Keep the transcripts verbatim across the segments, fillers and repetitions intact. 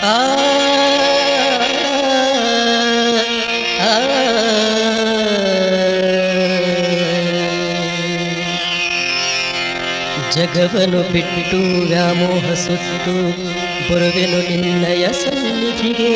ಆ ಜಗವನು ಬಿಟ್ಟು ವ್ಯಾಮೋಹ ಸುಟ್ಟು ಬರುವೆನು ನಿನ್ನಯ ಸನ್ನಿಧಿಗೆ.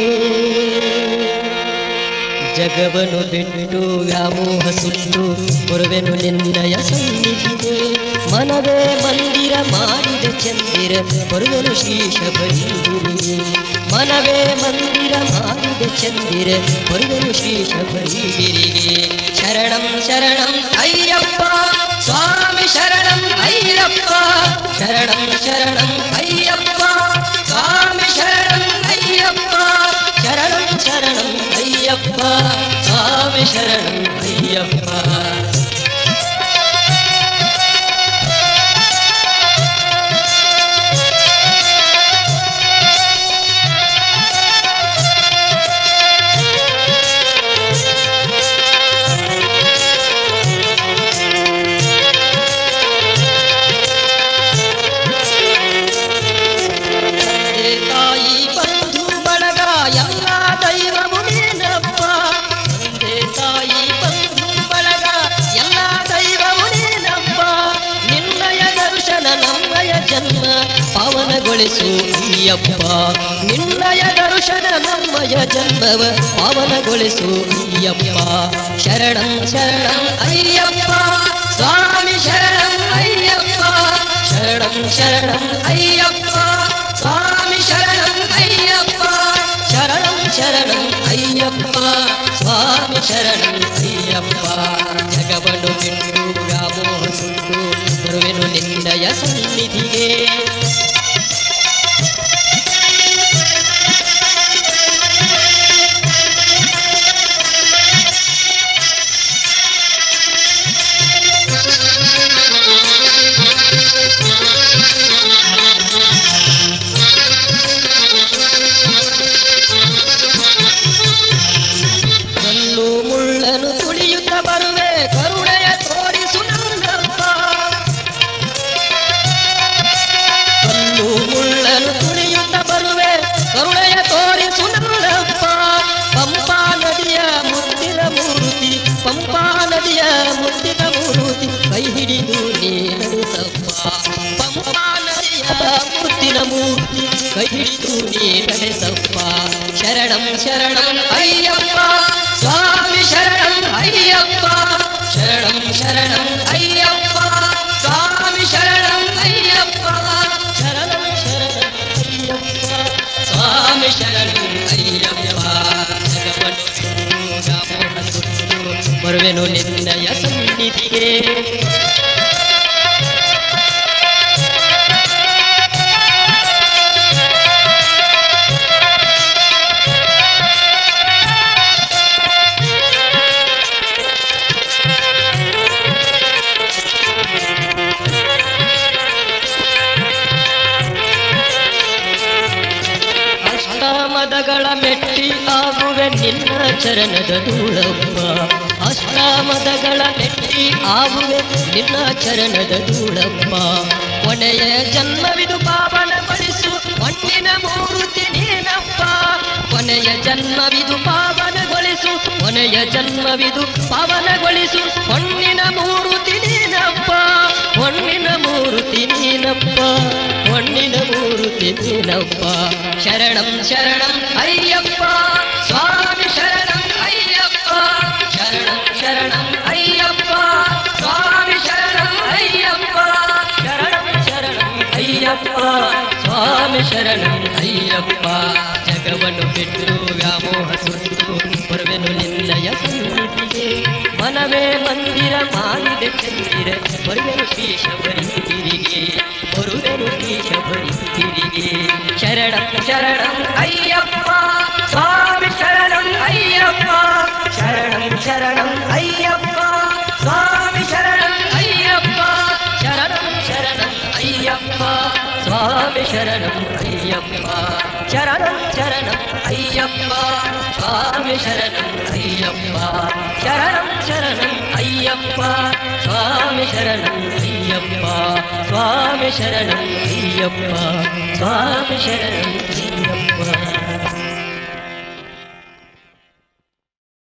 ಜಗವನು ಬಿಟ್ಟು ವ್ಯಾಮೋಹ ಸುಟ್ಟು ಬರುವೆನು ನಿನ್ನಯ ಸನ್ನಿಧಿಗೆ. ಮನವೇ ಮಂದಿರ ಮಾಡಿದ ಚಂದಿರ ಬರುವೆನು ಶ್ರೀಶ ಬರೀಗಿರಿಗೆ. ಮನವೇ ಮಂದಿರ ಮಾಡಿದ ಚಂದಿರ ಬರುವೆನು ಶ್ರೀಶ ಬರೀಗಿರಿಗೆ. ಶರಣಂ ಶರಣಂ ಅಯ್ಯಪ್ಪ ಸ್ವಾಮಿ ಶರಣಂ ಅಯ್ಯಪ್ಪ. ಶರಣಂ ಶರಣಂ ಅಯ್ಯಪ್ಪ ಸ್ವಾಮಿ ಶರಣಂ ಅಯ್ಯಪ್ಪ. ಶರಣಂ ಶರಣಂ ಅಯ್ಯಪ್ಪ ಸ್ವಾಮಿ ಶರಣಂ ಅಯ್ಯಪ್ಪ. ಪಾವನಗೊಳಿಸು ಅಯ್ಯಪ್ಪ ನಿನ್ನಯ ದರ್ಶನ ನಮ್ಮಯ ಜನ್ಮವ ಪಾವನಗೊಳಿಸು ಅಯ್ಯಪ್ಪ. ಶರಣಂ ಶರಣಂ ಅಯ್ಯಪ್ಪ ಸ್ವಾಮಿ ಶರಣಂ ಅಯ್ಯಪ್ಪ. ಶರಣಂ ಶರಣಂ ಅಯ್ಯಪ್ಪ ಸ್ವಾಮಿ ಶರಣಂ ಅಯ್ಯಪ್ಪ. ಶರಣಂ ಶರಣಂ ಅಯ್ಯಪ್ಪ ಸ್ವಾಮಿ ಶರಣಂ ಅಯ್ಯಪ್ಪ. ಜಗವನ್ನು ಬಿಟ್ಟು ವ್ಯಾಮೋಹ ಸುಟ್ಟು ಬರುವೆನು ನಿನ್ನಯ ಸನ್ನಿಧಿಗೆ. ಪಂಪಾ ನದಿಯ ಮುತ್ತಿನ ಮೂರುತಿ ಕೈ ಹಿಡಿದು ನೀ ನಡೆಸಪ್ಪ. ಪಂಪಾ ನದಿಯ ಮುತ್ತಿನ ಮೂರ್ತಿ ಕೈ ಹಿಡಿದು ನೀ ನಡೆಸಪ್ಪ. ಶರಣಂ ಶರಣಂ ಅಯ್ಯಪ್ಪ ಸ್ವಾಮಿ ಶರಣಂ ಅಯ್ಯಪ್ಪ. ಶರಣಂ ಶರಣಂ ಅಯ್ಯಪ್ಪ ಸ್ವಾಮಿ ಶರಣಂ ಅಯ್ಯಪ್ಪ. ಶರಣಂ ಶರಣಂ ಅಯ್ಯಪ್ಪ ಸ್ವಾಮಿ ಶರಣಂ ಅಯ್ಯಪ್ಪ. ಬರುವೆನು ನಿನ್ನಯ ಸನ್ನಿಧಿಗೆ. ಅಷ್ಟಾಮದಗಳ ಮೆಟ್ಟಿ ಆಗುವೆ ನಿನ್ನ ಚರಣದ ಧೂಳಪ್ಪ. ಅಷ್ಟಾಮದಗಳ ಮೆಟ್ಟಿ ಆಗುವೆ ನಿನ್ನ ಚರಣದ ಧೂಳಪ್ಪ. ಕೊನೆಯ ಜನ್ಮವಿದು ಪಾವನಗೊಳಿಸು ಮಣ್ಣಿನ ಮೂರ್ತಿ ನೀನಪ್ಪ. ಕೊನೆಯ ಜನ್ಮವಿದು ಪಾವನಗೊಳಿಸು ಕೊನೆಯ ಜನ್ಮವಿದು ಪಾವನಗೊಳಿಸು ಮಣ್ಣಿನ ಮೂರ್ತಿ ನೀನಪ್ಪ. ಮಣ್ಣಿನ ಮೂರ್ತಿ ನೀನಪ್ಪ ಮಣ್ಣಿನ ಮೂರ್ತಿ ನೀನಪ್ಪ. ಶರಣಂ ಶರಣಂ ಅಯ್ಯಪ್ಪ ಸ್ವಾಮಿ ಶರಣಂ ಅಯ್ಯಪ್ಪ. ಶರಣಂ ಶರಣಂ ಅಯ್ಯಪ್ಪ ಸ್ವಾಮಿ ಶರಣಂ ಅಯ್ಯಪ್ಪ. ಶರಣಂ ಶರಣಂ ಅಯ್ಯಪ್ಪ ಸ್ವಾಮಿ ಶರಣಂ ಅಯ್ಯಪ್ಪ. ಜಗವನ್ನು ಬಿಟ್ಟು ವ್ಯಾಮೋಹ ಸುಟ್ಟು ಬರುವೆನು ನಿನ್ನಯ ಸನ್ನಿಧಿಗೆ. ಮನವೇ ಮಂದಿರ ಮಾಡಿದ ಚಂದಿರ ಬರುವೆನು ಶ್ರೀಶ ಬರೀಗಿರಿಗೆ. ಬರುವೆನು ಶ್ರೀಶ ಬರೀಗಿರಿಗೆ. ಶರಣಂ ಶರಣಂ ಅಯ್ಯಪ್ಪ ಸ್ವಾಮಿ ಶರಣಂ ಅಯ್ಯಪ್ಪ. ಶರಣಂ ಶರಣಂ ಅಯ್ಯಪ್ಪ ಸ್ವಾಮಿ ಶರಣಂ ಅಯ್ಯಪ್ಪ. ಶರಣಂ ಶರಣಂ ಅಯ್ಯಪ್ಪ ಸ್ವಾಮಿ ಶರಣಂ ಅಯ್ಯಪ್ಪ. ಶರಣಂ ಶರಣಂ ಅಯ್ಯಪ್ಪ ಸ್ವಾಮಿ ಶರಣಂ ಅಯ್ಯಪ್ಪ. ಶರಣಂ ಶರಣಂ ಅಯ್ಯಪ್ಪ ಸ್ವಾಮಿ ಶರಣಂ ಅಯ್ಯಪ್ಪ. ಸ್ವಾಮಿ ಶರಣಂ ಅಯ್ಯಪ್ಪ ಸ್ವಾಮಿ ಶರಣಂ.